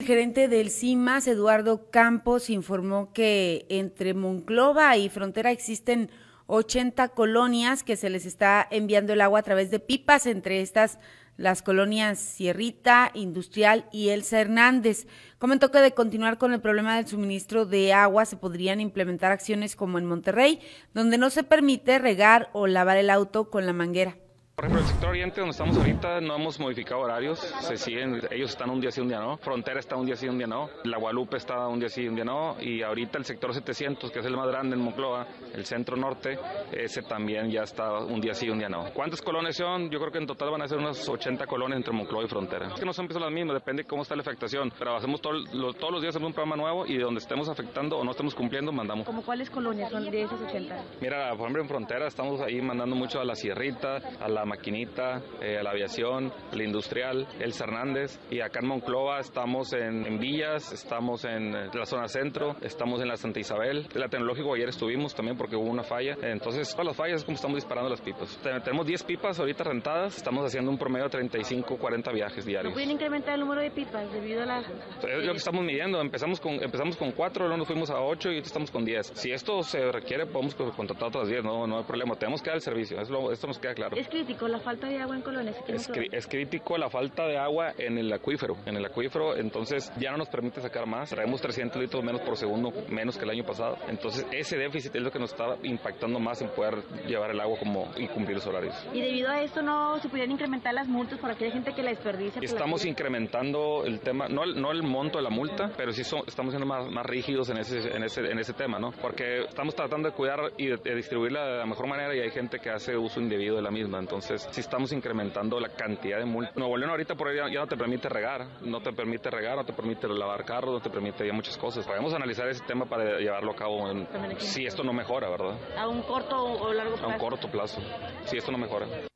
El gerente del CIMAS, Eduardo Campos, informó que entre Monclova y Frontera existen 80 colonias que se les está enviando el agua a través de pipas, entre estas las colonias Sierrita, Industrial y Elsa Hernández. Comentó que de continuar con el problema del suministro de agua se podrían implementar acciones como en Monterrey, donde no se permite regar o lavar el auto con la manguera. Por ejemplo, el sector oriente donde estamos ahorita no hemos modificado horarios, se siguen, ellos están un día sí, un día no, Frontera está un día sí, un día no, La Guadalupe está un día sí, un día no, y ahorita el sector 700, que es el más grande en Monclova, el centro norte, ese también ya está un día sí, un día no. ¿Cuántas colonias son? Yo creo que en total van a ser unas 80 colonias entre Monclova y Frontera. Es que no son piezas las mismas, depende de cómo está la afectación, pero hacemos todos los días hacemos un programa nuevo y de donde estemos afectando o no estemos cumpliendo, mandamos. ¿Cómo cuáles colonias son de esas 80? Mira, por ejemplo en Frontera estamos ahí mandando mucho a la Sierrita, a la Maquinita, a la Aviación, la Industrial, Elsa Hernández, y acá en Monclova estamos en Villas, estamos en la zona centro, estamos en la Santa Isabel, en la Tecnológico ayer estuvimos también porque hubo una falla, entonces todas las fallas es como estamos disparando las pipas. Tenemos 10 pipas ahorita rentadas, estamos haciendo un promedio de 35, 40 viajes diarios. ¿No pueden incrementar el número de pipas debido a la...? Es lo que estamos midiendo, empezamos con 4, luego nos fuimos a 8 y ahorita estamos con 10. Si esto se requiere, podemos contratar otras 10, no hay problema, tenemos que dar el servicio, esto nos queda claro. Es crítico la falta de agua en colonias. Es crítico la falta de agua en el acuífero, entonces ya no nos permite sacar más, traemos 300 litros menos por segundo, menos que el año pasado, entonces ese déficit es lo que nos está impactando más en poder llevar el agua y cumplir los horarios. Y debido a esto no se pudieran incrementar las multas por aquella gente que la desperdicia. Estamos incrementando el tema, no el monto de la multa, pero sí estamos siendo más rígidos en ese tema, ¿no? Porque estamos tratando de cuidar y de distribuirla de la mejor manera y hay gente que hace uso indebido de la misma, entonces sí estamos incrementando la cantidad de multas. Nuevo León ahorita por ahí ya no te permite regar, no te permite lavar carros, no te permite ya muchas cosas. Podemos analizar ese tema para llevarlo a cabo si esto no mejora, ¿verdad? ¿A un corto o largo plazo? A un corto plazo, si esto no mejora.